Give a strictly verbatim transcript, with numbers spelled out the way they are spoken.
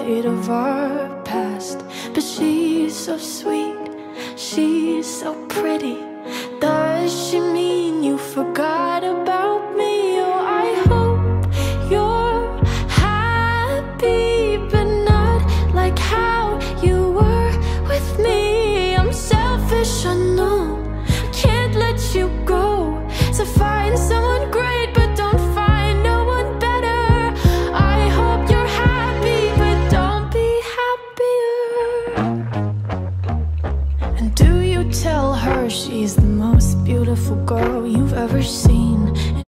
light of our past. But she's so sweet, she's so pretty. Does she mean you forgot about me? Oh, I hope you're happy, but not like how you were with me. I'm selfish, I know, can't let you go. So find someone great, but don't find no one better. I hope you're happy, but don't be happier. And do you tell her she's the most beautiful girl you've ever seen?